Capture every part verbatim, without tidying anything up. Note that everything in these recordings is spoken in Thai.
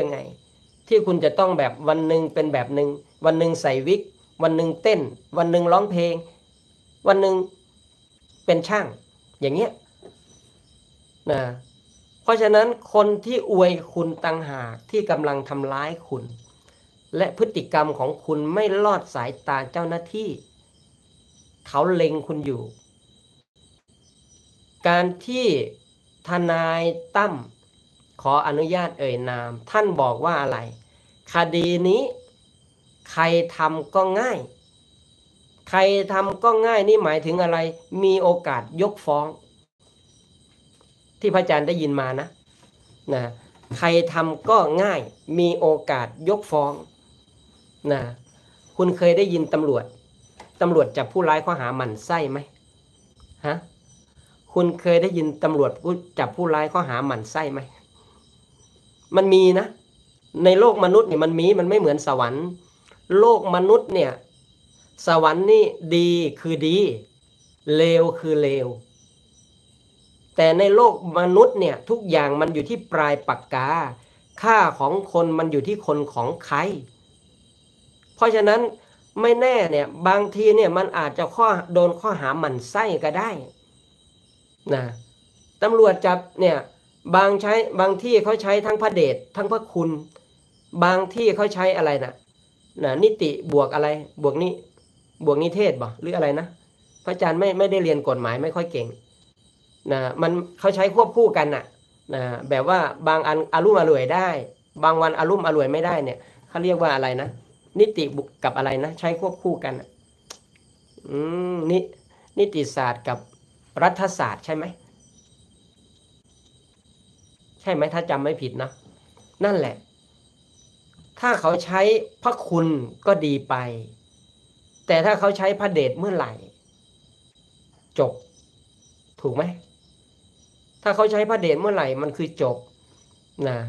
ยังไงที่คุณจะต้องแบบวันหนึ่งเป็นแบบหนึ่งวันหนึ่งใส่วิกวันหนึ่งเต้นวันหนึ่งร้องเพลงวันหนึ่งเป็นช่างอย่างเงี้ยนะเพราะฉะนั้นคนที่อวยคุณต่างหากที่กำลังทำร้ายคุณและพฤติกรรมของคุณไม่ลอดสายตาเจ้าหน้าที่เขาเล็งคุณอยู่การที่ทนายตั้มขออนุญาตเอ่ยนามท่านบอกว่าอะไรคดีนี้ใครทำก็ง่ายใครทำก็ง่ายนี่หมายถึงอะไรมีโอกาสยกฟ้องที่พระอาจารย์ได้ยินมานะนะใครทำก็ง่ายมีโอกาสยกฟ้องนะคุณเคยได้ยินตำรวจตำรวจจับผู้ร้ายข้อหาหมั่นไส้ไหมฮะคุณเคยได้ยินตำรวจจับผู้ร้ายข้อหาหมั่นไส้ไหมมันมีนะในโลกมนุษย์เนี่ยมันมีมันไม่เหมือนสวรรค์โลกมนุษย์เนี่ยสวรรค์นี่ดีคือดีเลวคือเลวแต่ในโลกมนุษย์เนี่ยทุกอย่างมันอยู่ที่ปลายปากกาค่าของคนมันอยู่ที่คนของใครเพราะฉะนั้นไม่แน่เนี่ยบางทีเนี่ยมันอาจจะข้อโดนข้อหาหมั่นไส้ก็ได้นะตำรวจจับเนี่ยบางใช้บางที่เขาใช้ทั้งพระเดชทั้งพระคุณบางที่เขาใช้อะไรนะนะนิติบวกอะไรบวกนี้บวกนิเทศบ่หรืออะไรนะพระอาจารย์ไม่ไม่ได้เรียนกฎหมายไม่ค่อยเก่งนะมันเขาใช้ควบคู่กันน่ะนะแบบว่าบางอันอารมณ์อร่วยได้บางวันอารมณ์อร่วยไม่ได้เนี่ยเขาเรียกว่าอะไรนะนิติบุกกับอะไรนะใช้ควบคู่กันอืมนินิติศาสตร์กับรัฐศาสตร์ใช่ไหมใช่ไหมถ้าจำไม่ผิดนะนั่นแหละถ้าเขาใช้พระคุณก็ดีไปแต่ถ้าเขาใช้พระเดชเมื่อไหร่จบถูกไหมถ้าเขาใช้พระเดชเมื่อไหร่มันคือจบนะ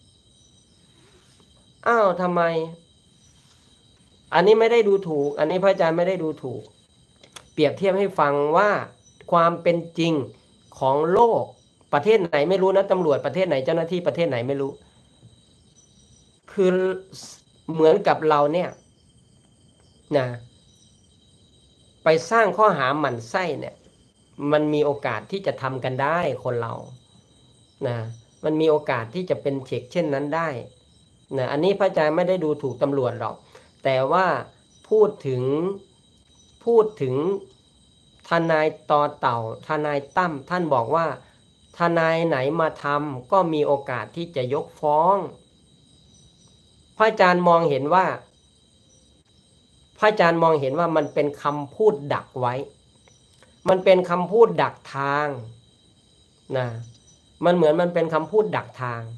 อ้าวทำไมอันนี้ไม่ได้ดูถูกอันนี้พระอาจารย์ไม่ได้ดูถูกเปรียบเทียบให้ฟังว่าความเป็นจริงของโลกประเทศไหนไม่รู้นะตำรวจประเทศไหนเจ้าหน้าที่ประเทศไหนไม่รู้คือเหมือนกับเราเนี่ยนะไปสร้างข้อหาหมั่นไส้เนี่ยมันมีโอกาสที่จะทำกันได้คนเรานะมันมีโอกาสที่จะเป็นเช็คเช่นนั้นได้นะอันนี้พระอาจารย์ไม่ได้ดูถูกตำรวจหรอกแต่ว่าพูดถึงพูดถึงทนายต่อเต่าทนายตั้มท่านบอกว่าทนายไหนมาทำก็มีโอกาสที่จะยกฟ้องพระอาจารย์มองเห็นว่าพระอาจารย์มองเห็นว่ามันเป็นคำพูดดักไว้มันเป็นคำพูดดักทางนะมันเหมือนมันเป็นคำพูดดักทาง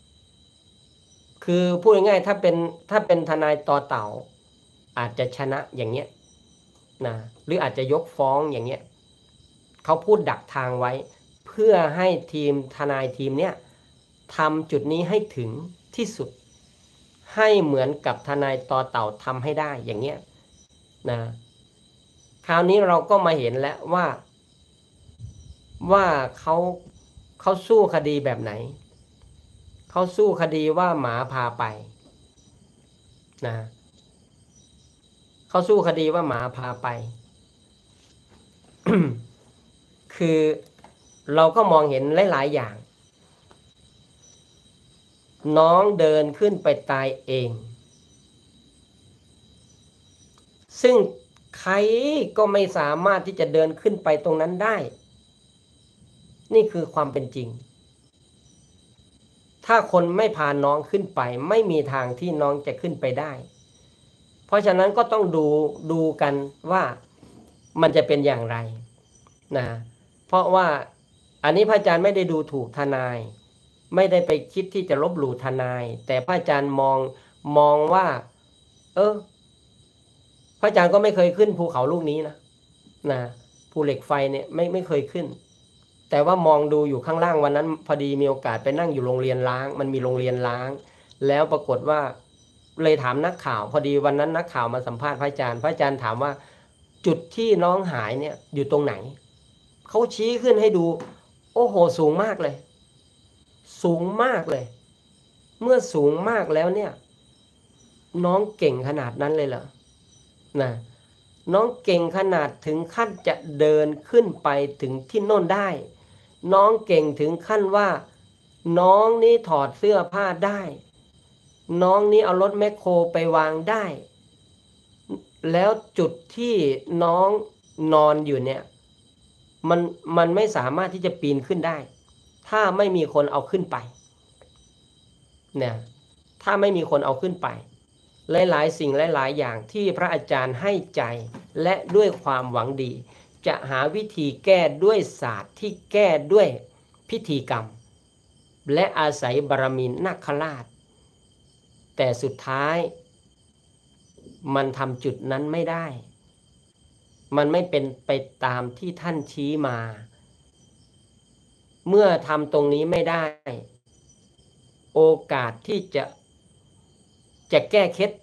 คือพูดง่ายๆถ้าเป็นถ้าเป็นทนายต่อเต่าอาจจะชนะอย่างเงี้ยนะหรืออาจจะยกฟ้องอย่างเงี้ยเขาพูดดักทางไว้เพื่อให้ทีมทนายทีมเนี้ยทำจุดนี้ให้ถึงที่สุดให้เหมือนกับทนายต่อเต่าทำให้ได้อย่างเงี้ยนะคราวนี้เราก็มาเห็นแล้วว่าว่าเขาเขาสู้คดีแบบไหนเขาสู้คดีว่าหมาพาไปนะเขาสู้คดีว่าหมาพาไป คือเราก็มองเห็นหลายๆอย่างน้องเดินขึ้นไปตายเองซึ่งใครก็ไม่สามารถที่จะเดินขึ้นไปตรงนั้นได้นี่คือความเป็นจริงถ้าคนไม่พาน้องขึ้นไปไม่มีทางที่น้องจะขึ้นไปได้เพราะฉะนั้นก็ต้องดูดูกันว่ามันจะเป็นอย่างไรนะเพราะว่าอันนี้พระอาจารย์ไม่ได้ดูถูกทนายไม่ได้ไปคิดที่จะลบหลู่ทนายแต่พระอาจารย์มองมองว่าเออพระอาจารย์ก็ไม่เคยขึ้นภูเขาลูกนี้นะนะภูเหล็กไฟเนี่ยไม่ไม่เคยขึ้นแต่ว่ามองดูอยู่ข้างล่างวันนั้นพอดีมีโอกาสไปนั่งอยู่โรงเรียนล้างมันมีโรงเรียนล้างแล้วปรากฏว่าเลยถามนักข่าวพอดีวันนั้นนักข่าวมาสัมภาษณ์พระอาจารย์พระอาจารย์ถามว่าจุดที่น้องหายเนี่ยอยู่ตรงไหนเขาชี้ขึ้นให้ดูโอ้โหสูงมากเลยสูงมากเลยเมื่อสูงมากแล้วเนี่ยน้องเก่งขนาดนั้นเลยเหรอนะน้องเก่งขนาดถึงขั้นจะเดินขึ้นไปถึงที่โน่นได้น้องเก่งถึงขั้นว่าน้องนี่ถอดเสื้อผ้าได้น้องนี่เอารถแมคโครไปวางได้แล้วจุดที่น้องนอนอยู่เนี่ยมันมันไม่สามารถที่จะปีนขึ้นได้ถ้าไม่มีคนเอาขึ้นไปเนี่ยถ้าไม่มีคนเอาขึ้นไปหลายๆสิ่งหลายๆอย่างที่พระอาจารย์ให้ใจและด้วยความหวังดีจะหาวิธีแก้ด้วยศาสตร์ที่แก้ด้วยพิธีกรรมและอาศัยบารมีนาคราชแต่สุดท้ายมันทำจุดนั้นไม่ได้มันไม่เป็นไปตามที่ท่านชี้มาเมื่อทำตรงนี้ไม่ได้โอกาสที่จะจะแก้เคล็ด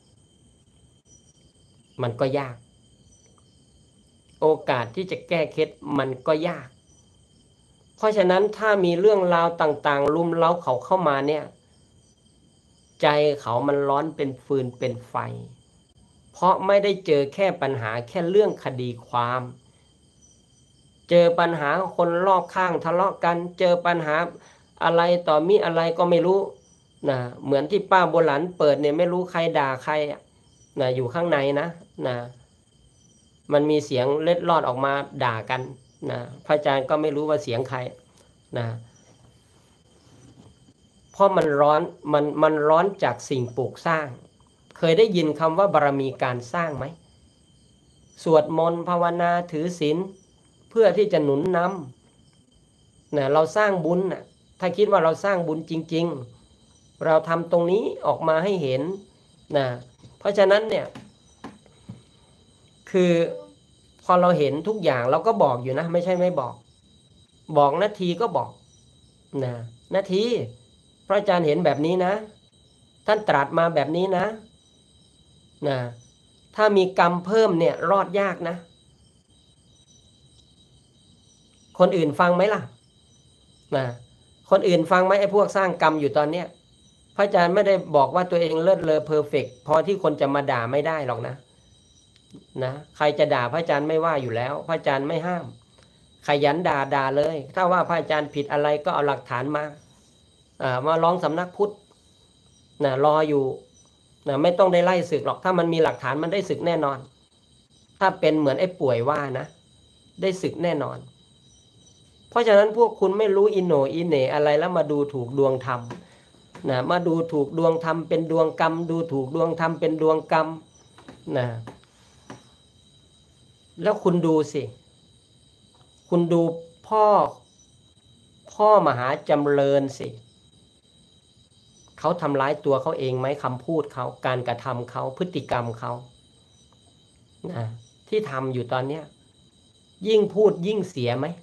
มันก็ยากโอกาสที่จะแก้เคล็ดมันก็ยากเพราะฉะนั้นถ้ามีเรื่องราวต่างๆลุมเล้าเขาเข้ามาเนี่ยใจเขามันร้อนเป็นฟืนเป็นไฟเพราะไม่ได้เจอแค่ปัญหาแค่เรื่องคดีความเจอปัญหาคนรอบข้างทะเลาะกันเจอปัญหาอะไรต่อมีอะไรก็ไม่รู้นะเหมือนที่ป้าโบราณเปิดเนี่ยไม่รู้ใครด่าใครนะอยู่ข้างในนะนะมันมีเสียงเล็ดลอดออกมาด่ากันนะพระอาจารย์ก็ไม่รู้ว่าเสียงใครนะเพราะมันร้อนมันมันร้อนจากสิ่งปลูกสร้างเคยได้ยินคำว่าบารมีการสร้างไหมสวดมนต์ภาวนาถือศีลเพื่อที่จะหนุนนำนะเราสร้างบุญนะถ้าคิดว่าเราสร้างบุญจริงๆเราทำตรงนี้ออกมาให้เห็นนะเพราะฉะนั้นเนี่ยคือพอเราเห็นทุกอย่างเราก็บอกอยู่นะไม่ใช่ไม่บอกบอกนาทีก็บอกนะนาทีพระอาจารย์เห็นแบบนี้นะท่านตรัสมาแบบนี้นะนะถ้ามีกรรมเพิ่มเนี่ยรอดยากนะคนอื่นฟังไหมล่ะนะคนอื่นฟังไหมไอ้พวกสร้างกรรมอยู่ตอนเนี้ยพระอาจารย์ไม่ได้บอกว่าตัวเองเลิศเลอเพอร์เฟกต์พอที่คนจะมาด่าไม่ได้หรอกนะนะใครจะด่าพระอาจารย์ไม่ว่าอยู่แล้วพระอาจารย์ไม่ห้ามขยันด่าด่าเลยถ้าว่าพระอาจารย์ผิดอะไรก็เอาหลักฐานมาอ่ามาร้องสำนักพุทธนะรออยู่นะไม่ต้องได้ไล่ศึกหรอกถ้ามันมีหลักฐานมันได้ศึกแน่นอนถ้าเป็นเหมือนไอ้ป่วยว่านะได้ศึกแน่นอนเพราะฉะนั้นพวกคุณไม่รู้อิโหนอิเหน่อะไรแล้วมาดูถูกดวงธรรมนะมาดูถูกดวงธรรมเป็นดวงกรรมดูถูกดวงธรรมเป็นดวงกรรมนะแล้วคุณดูสิคุณดูพ่อพ่อมหาจำเริญสิเขาทำร้ายตัวเขาเองไหมคำพูดเขาการกระทำเขาพฤติกรรมเขานะที่ทำอยู่ตอนเนี้ยยิ่งพูดยิ่งเสียไหม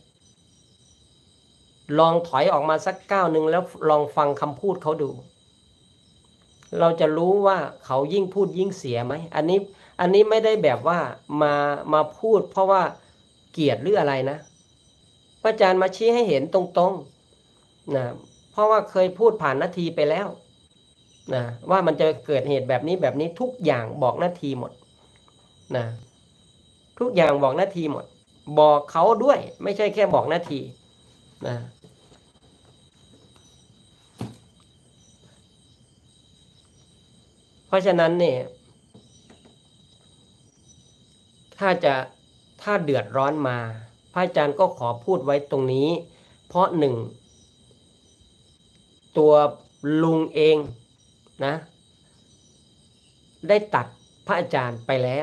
ลองถอยออกมาสักก้าวหนึ่งแล้วลองฟังคำพูดเขาดูเราจะรู้ว่าเขายิ่งพูดยิ่งเสียไหมอันนี้อันนี้ไม่ได้แบบว่ามามาพูดเพราะว่าเกลียดหรืออะไรนะพระอาจารย์มาชี้ให้เห็นตรงๆนะเพราะว่าเคยพูดผ่านนาทีไปแล้วนะว่ามันจะเกิดเหตุแบบนี้แบบนี้ทุกอย่างบอกนาทีหมดนะทุกอย่างบอกนาทีหมดบอกเขาด้วยไม่ใช่แค่บอกนาทีนะเพราะฉะนั้นเนี่ยถ้าจะถ้าเดือดร้อนมาพระอาจารย์ก็ขอพูดไว้ตรงนี้เพราะหนึ่งตัวลุงเองนะได้ตัดพระอาจารย์ไปแล้ว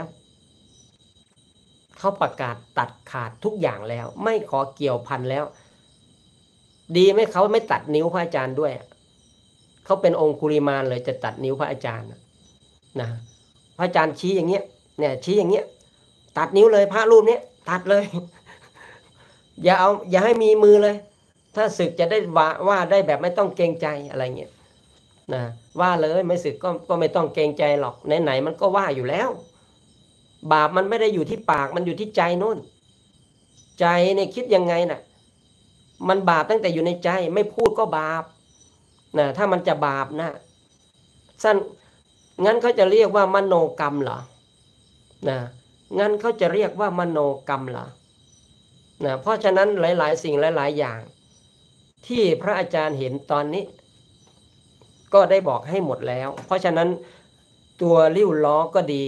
เขาประกาศตัดขาดทุกอย่างแล้วไม่ขอเกี่ยวพันแล้วดีไหมเขาไม่ตัดนิ้วพระอาจารย์ด้วยเขาเป็นองคุลิมานเลยจะตัดนิ้วพระอาจารย์นะพระอาจารย์ชี้อย่างเงี้ยเนี่ยชี้อย่างเงี้ยตัดนิ้วเลยพระรูปนี้ตัดเลยอย่าเอาอย่าให้มีมือเลยถ้าศึกจะได้ว่าว่าได้แบบไม่ต้องเกรงใจอะไรเงี้ยนะว่าเลยไม่ศึกก็ก็ไม่ต้องเกรงใจหรอกไหนๆมันก็ว่าอยู่แล้วบาปมันไม่ได้อยู่ที่ปากมันอยู่ที่ใจโน่นใจเนี่ยคิดยังไงน่ะมันบาปตั้งแต่อยู่ในใจไม่พูดก็บาปนะถ้ามันจะบาปนะสั้นงั้นเขาจะเรียกว่ามโนกรรมเหรอนะงั้นเขาจะเรียกว่ามโนกรรมเหรอนะเพราะฉะนั้นหลายๆสิ่งหลายๆอย่างที่พระอาจารย์เห็นตอนนี้ก็ได้บอกให้หมดแล้วเพราะฉะนั้นตัวริ้วล้อก็ดี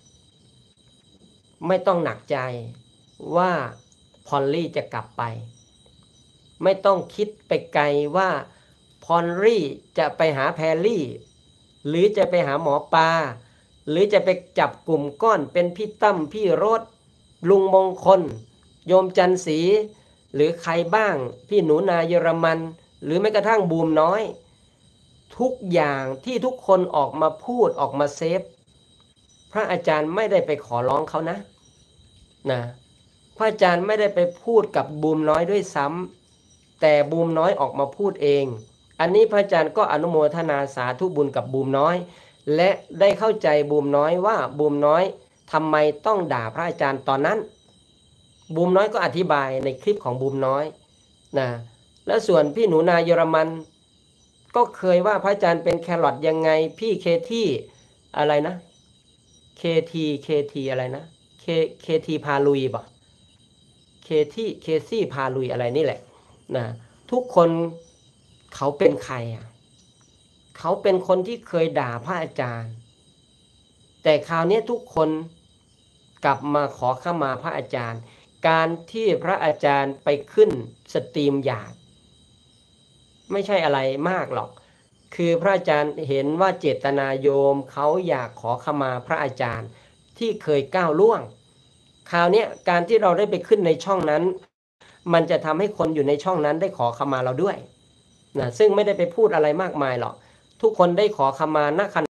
ไม่ต้องหนักใจว่าพอลลี่จะกลับไปไม่ต้องคิดไปไกลว่าพอลลี่จะไปหาแพรลี่หรือจะไปหาหมอปลาหรือจะไปจับกลุ่มก้อนเป็นพี่ตั้มพี่โรสลุงมงคลโยมจันทร์ศรีหรือใครบ้างพี่หนูนาเยอรมันหรือแม้กระทั่งบูมน้อยทุกอย่างที่ทุกคนออกมาพูดออกมาเซฟพระอาจารย์ไม่ได้ไปขอร้องเขานะนะพระอาจารย์ไม่ได้ไปพูดกับบูมน้อยด้วยซ้ำแต่บูมน้อยออกมาพูดเองอันนี้พระอาจารย์ก็อนุโมทนาสาธุบุญกับบูมน้อยและได้เข้าใจบูมน้อยว่าบูมน้อยทำไมต้องด่าพระอาจารย์ตอนนั้นบูมน้อยก็อธิบายในคลิปของบูมน้อยนะแล้วส่วนพี่หนูนาเยอรมันก็เคยว่าพระอาจารย์เป็นแครอทยังไงพี่เคที่อะไรนะเคทีเคทีอะไรนะเคเคทีพาลุยบ่เคที่เคซี่พาลุยอะไรนี่แหละนะทุกคนเขาเป็นใครอ่ะเขาเป็นคนที่เคยด่าพระอาจารย์แต่คราวนี้ทุกคนกลับมาขอขมาพระอาจารย์การที่พระอาจารย์ไปขึ้นสตรีมหยาดไม่ใช่อะไรมากหรอกคือพระอาจารย์เห็นว่าเจตนาโยมเขาอยากขอขมาพระอาจารย์ที่เคยก้าวล่วงคราวนี้การที่เราได้ไปขึ้นในช่องนั้นมันจะทำให้คนอยู่ในช่องนั้นได้ขอขมาเราด้วยนะซึ่งไม่ได้ไปพูดอะไรมากมายหรอกทุกคนได้ขอขมาณขณะ